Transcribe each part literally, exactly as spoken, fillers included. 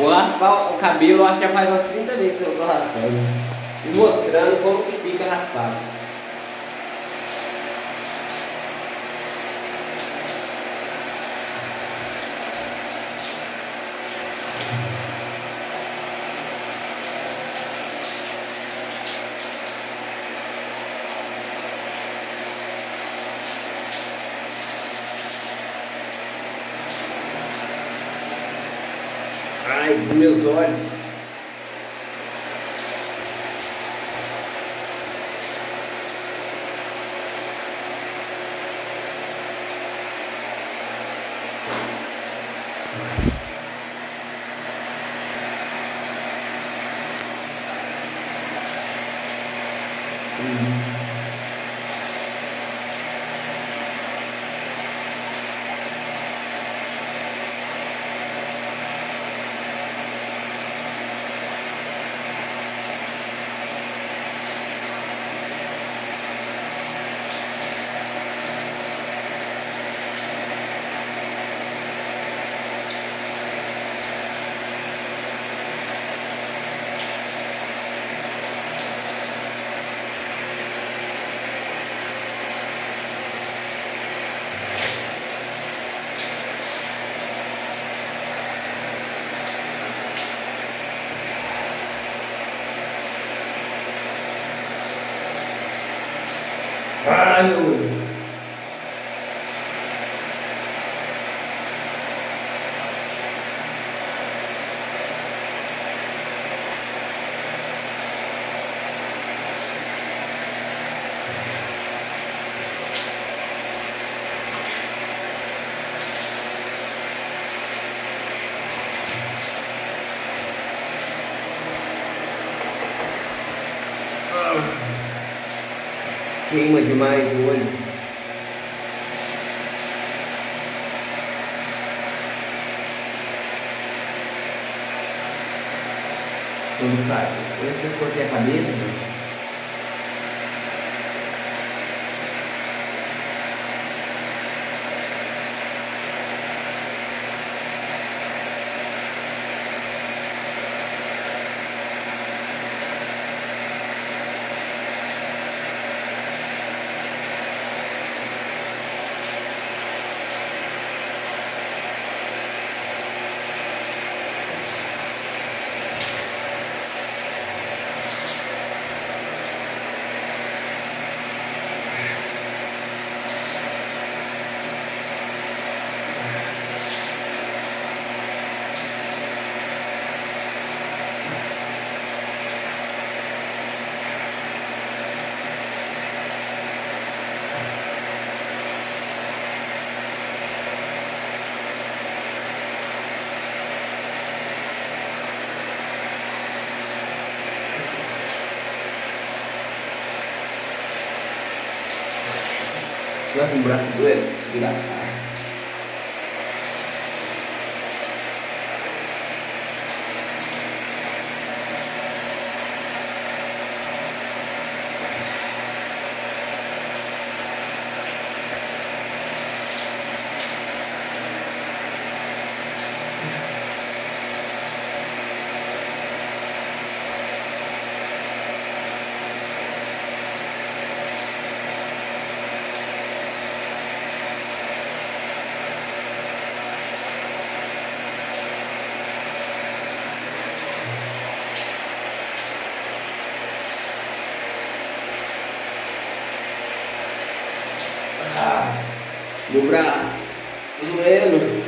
Vou raspar o cabelo, acho que já faz umas trinta vezes que eu tô raspando. E mostrando como que fica raspado. Ai, dos meus olhos. Hum. Ai, meu olho. Queima demais o olho. Todo caso. Depois que eu cortei a cabeça, né? Nossa, um braço doendo, desgraçado. Ah, meu braço, doendo.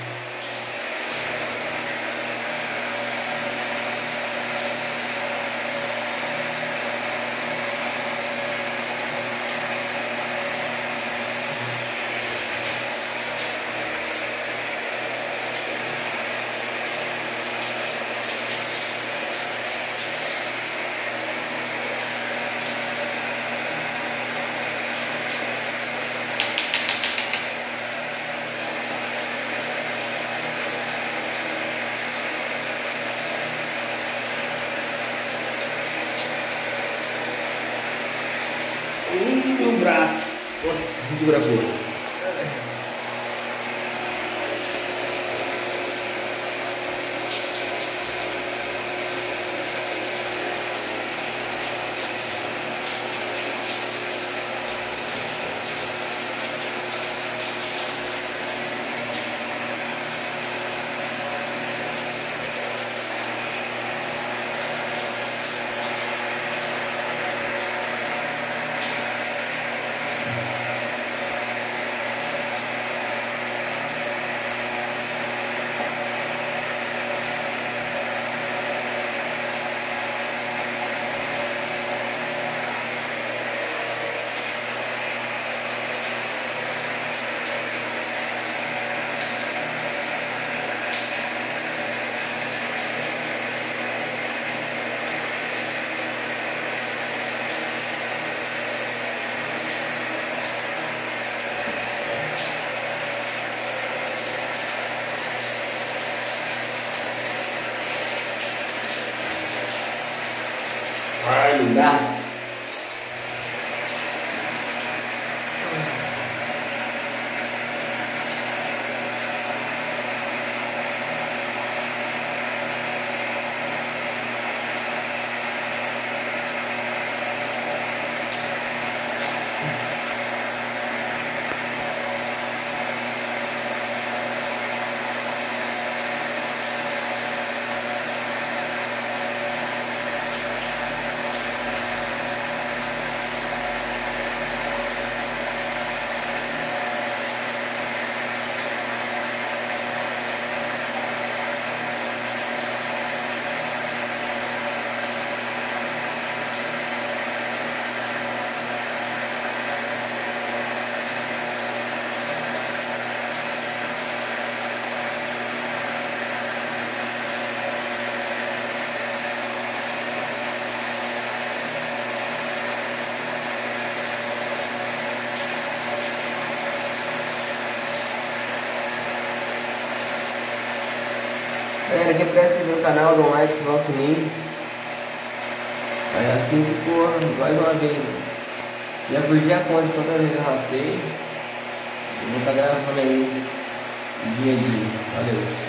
E o braço. Nossa, muito bravo. Maringá. Galera, quem puder se inscrever no canal, dá um like, ativar o sininho. Aí assim que for, mais uma vez. Já perdi a conta de quantas vezes eu raspei. Eu vou estar gravando aí dia a dia. Valeu.